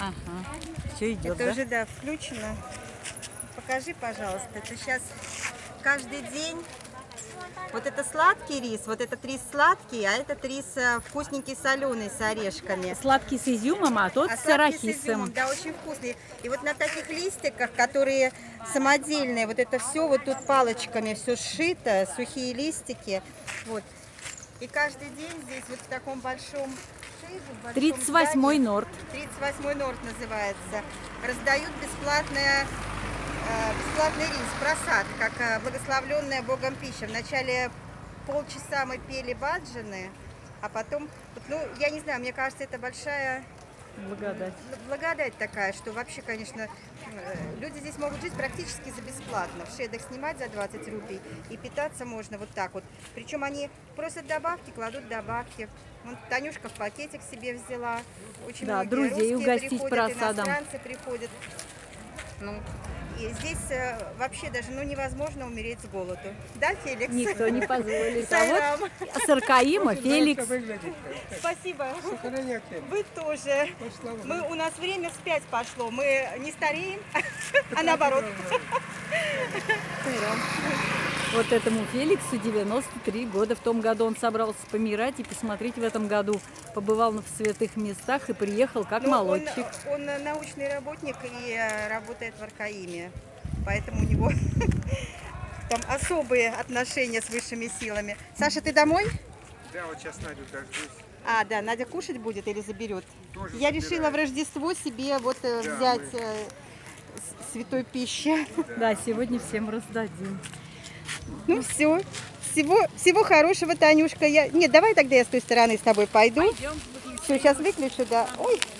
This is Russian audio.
Ага. Все идет, Это да? уже, да, включено. Покажи, пожалуйста. Это сейчас каждый день. Вот это сладкий рис, вот этот рис сладкий, а этот рис вкусненький соленый с орешками. Сладкий с изюмом, а тот А с сладкий с арахисом. изюмом, да, очень вкусный. И вот на таких листиках, которые самодельные, вот это все вот тут палочками все сшито, сухие листики. Вот. И каждый день здесь вот в таком большом шейже, в большом 38-й здании, Норд. 38-й Норд называется, раздают бесплатный рис, просад, как благословленная Богом пища. Вначале полчаса мы пели баджаны, а потом, ну, я не знаю, мне кажется, это большая благодать такая, что вообще, конечно, люди здесь могут жить практически за бесплатно. В шедах снимать за 20 рублей и питаться можно вот так вот. Причем они просят добавки, кладут добавки. Вон Танюшка в пакетик себе взяла. Очень Да, многие друзей русские угостить приходят, просадом. иностранцы приходят. Ну, и здесь вообще даже невозможно умереть с голоду. Да, Феликс? Никто не позволит. А Сайрам. вот Саркаима, Феликс. Спасибо. Вы тоже. У нас время вспять пошло. Мы не стареем, а наоборот. Вот этому Феликсу 93 года. В том году он собрался помирать, и посмотреть в этом году побывал в святых местах и приехал как молодчик. Он научный работник и работает в Аркаиме. Поэтому у него там особые отношения с высшими силами. Саша, ты домой? Да, вот сейчас Надю дождусь. А, да, Надя кушать будет или заберет? Тоже Я забираю. решила в Рождество себе вот взять святой пищи. Да, сегодня всем раздадим. Ну все. Всего хорошего, Танюшка. Нет, давай тогда я с той стороны с тобой пойду. Пойдем. Все, сейчас выключу, да. Ой,